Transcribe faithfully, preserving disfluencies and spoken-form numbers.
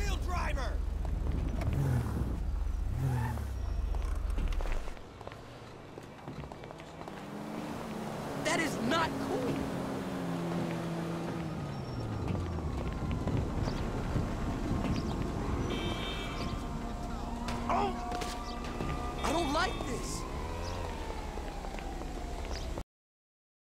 real driver! That is not cool! Oh! I don't like this!